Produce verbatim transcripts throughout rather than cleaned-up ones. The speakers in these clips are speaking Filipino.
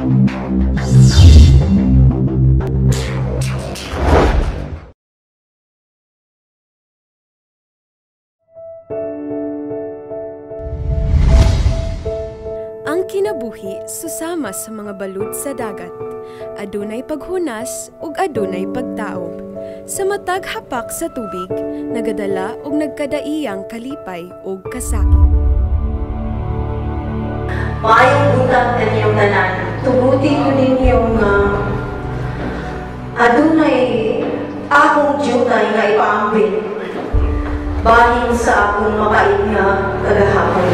Ang kinabuhi susama sa mga balod sa dagat. Adunay paghunas ug adunay pagtaob. Sa matag hapak sa tubig, nagadala og nagkadaiyang kalipay ug kasakit. Maayong buntag kaninyong tanan. Tuguti ko ninyong uh, adunay akong jutay nga ipaambit bahin sa akong mapait nga kagahapon.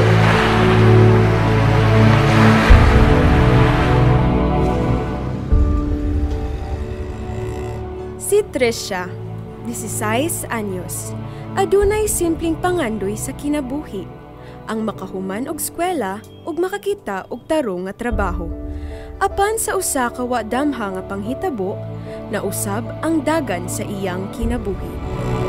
Si Trisha, disisays anyos, adunay simpleng pangandoy sa kinabuhi, ang makahuman og eskwela ug makakita og tarong nga trabaho. Apan sa usa ka wa damha nga panghitabo, nausab ang dagan sa iyang kinabuhi.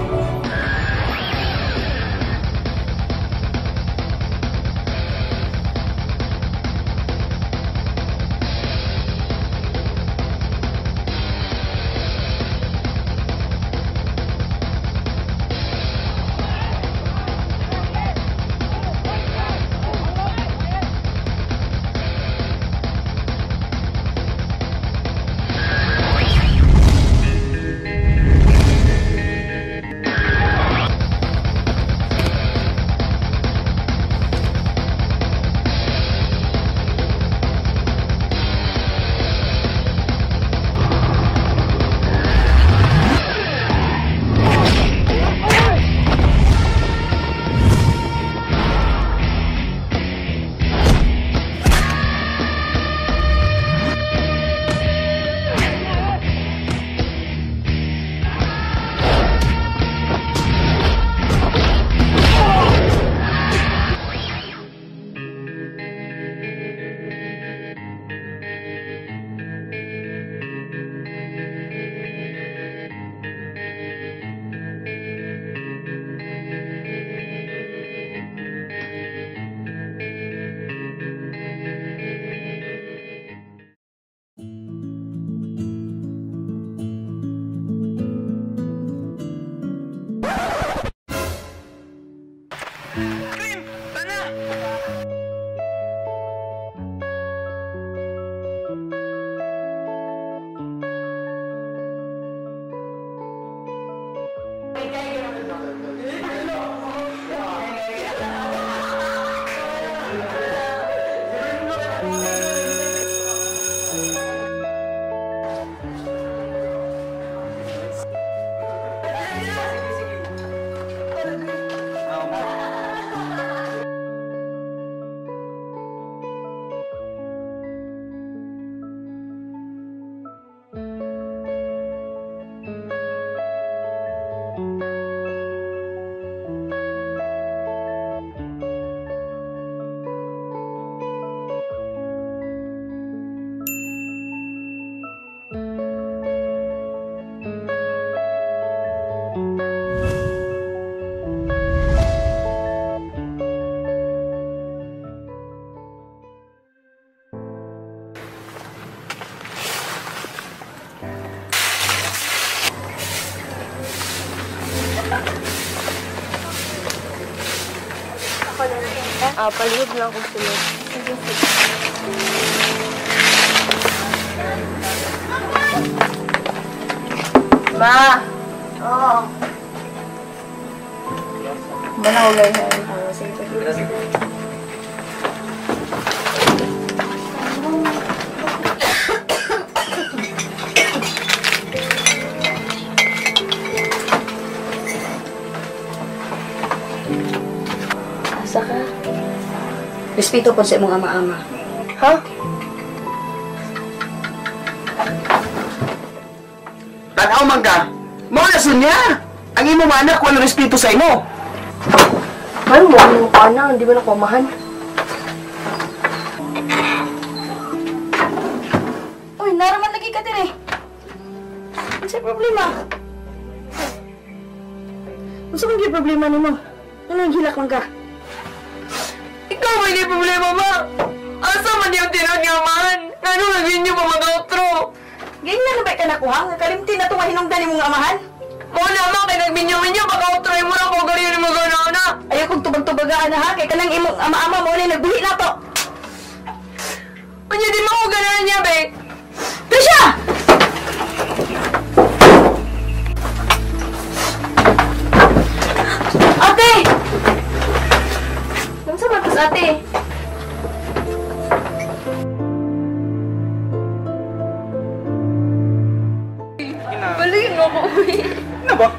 Ah, palihog lang kung sunod. Sige, sige. Ma! Oo. Manahulay na yun. Sige, sige. Asa ka? Respeto po sa imong ama-ama. Ha? Tanaw man ka! Maulason niya! Ang imo manak, walang respeto sa imo! Man mo, ang pana, hindi ba nakumahan? Uy, naraman lagi ka din eh. Ano sa'yo problema? Ano sa'yo problema ni mo? Ano ang hilak man ka? Ikaw may di problema, ma! Asa man di yung tinod nga man. Ano lagyan niyo pa mag-outro? Ganyan na ba ka nakuha? Kalimti na itong mahinungdan ni mong amahan? Mo naman, kay nagminyo-minyo, mag-outro mo na kung gano'n yung mag-ana. Ayaw kong tubag-tubagaan na ha, kay kanang imong ama-ama mo na nagbuhi na to. Kanya di mo ko gano'n niya, be. Trisha! Ate! Nang sa batas, ate? Balikin mo ko, uwi. Ano ba?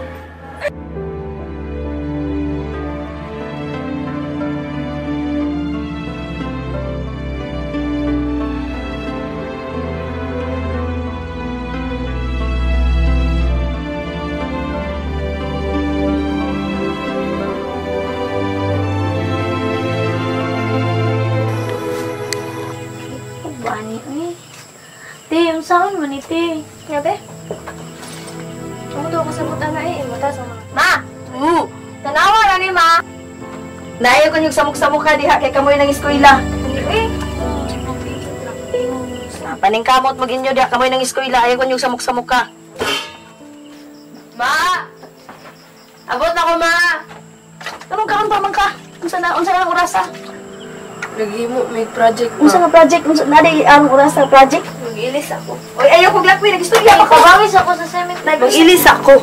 Bani, uy. Te, yung saan mo ni Te? Nga, te? Ang daw kasabutan na eh, mata sa mga. Ma! Oo! Tanawa na ni ma! Naayaw ko yung samok-samok ka diha kay kamoy ng eskwela. Eh, Ah, paningkamot mo ginyo diha kamoy ng eskwela. Ayaw ko yung samok-samok ka. Ma! Abot na ko, ma! Anong karon pa man ka? Unsa na, unsa na ang orasa? lagi mo, may project Unsa nga project? Unsa na di ang orasa project? Mag-ilis ako. Oy, ayaw ko glakwi, nag-istorya pa ko. Pabawis ako sa cemetery. Mag-ilis ako.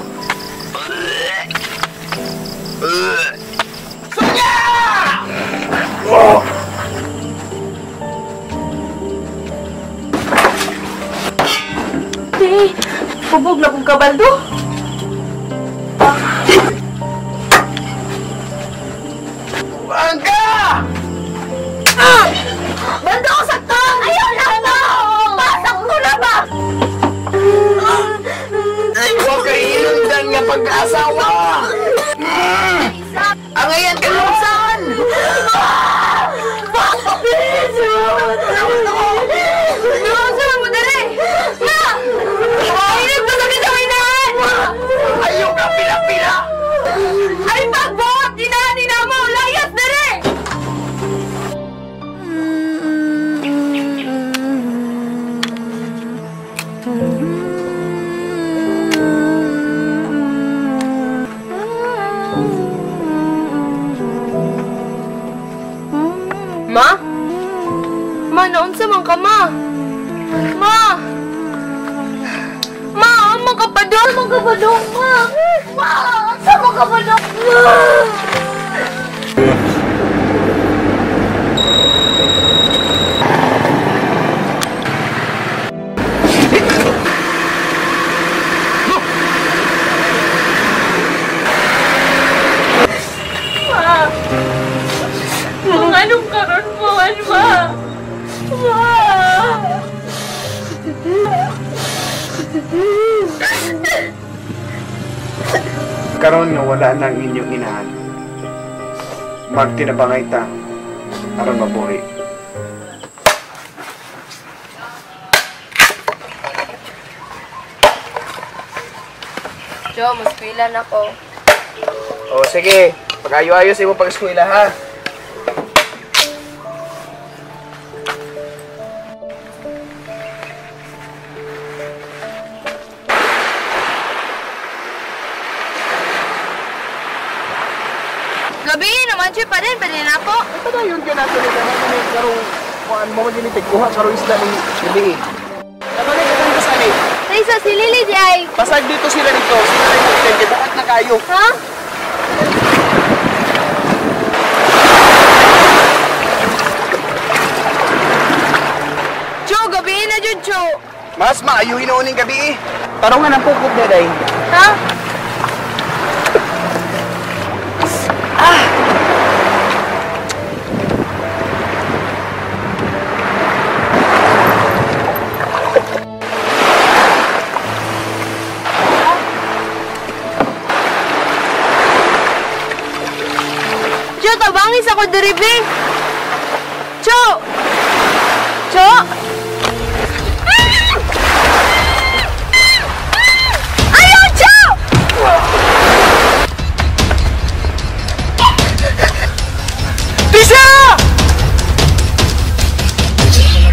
Di, pubog na kong kabaldo. Mangga! Ah! Baldo ko saktan! Ayaw na to! Pasak ko na ba? Ay, huwag kayo inundan nga pag-asawa! Ang ayan ka lang saan! Nakasara mo dali! Na! Inip ko sa kitawinahan! Ayaw ka pila-pila! Ay, pagbot! Dinani na mo! Layas dali! Ma? Ma, naunsa man ka, ma? Ma! Ma, ama ka pa doon! Ama ka pa doon, ma! Ma! Sama ka pa doon, ma! Mga anong karon mo, ma? Ma! Karon nga wala na ang inyong inahan. Magtinabangay ta aron mabuhi. Jo, mas pilan ako. O sige, pag-ayo-ayo sa imong pag-eskwela ha. Gabi naman siya pa rin, pwede na ako. Padayon ka nato ni kanang ni karong kuan mo man dinitig kuha karong isda ni gabi. Nabalay ka kan kasali. Sa si Lily di ay. Pasag dito sila dito. Sila rin yung kay buhat na kayo. Ha? Jo, gabi na dyan, Jo. Mas maayo hinuuning gabi eh. Tarungan ang pukot na day. Ha? Jo, tabangis ako diribi. Jo! Jo! Ayaw, Jo! Tisha!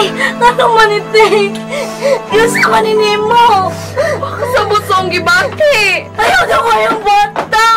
Ano man ite? Gusto ka ni Nemo. Sa busong gibati! Ayaw na kayang bata.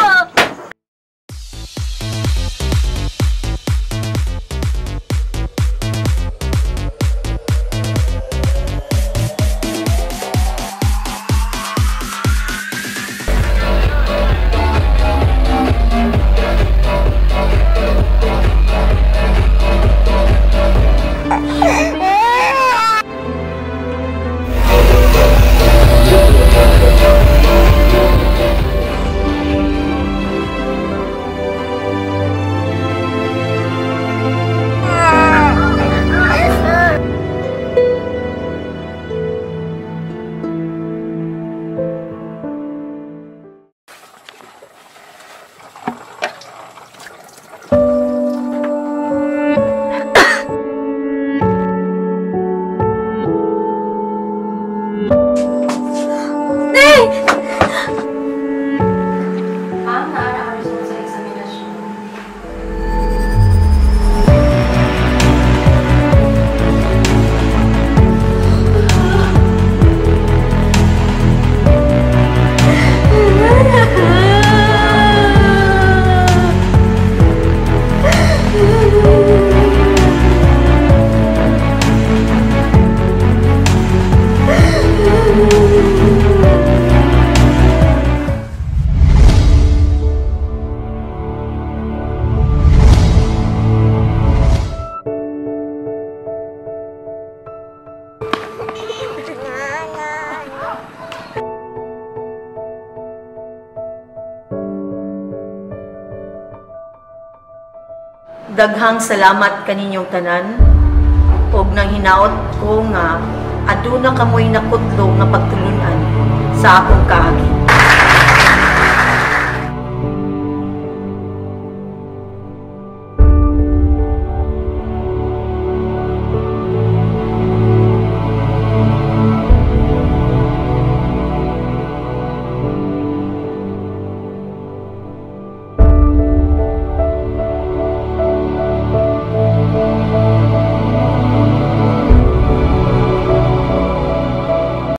Daghang salamat kaninyong tanan og nang hinaot ko nga aduna kamoy nakudlo nga pagtulunan sa akong kaagi.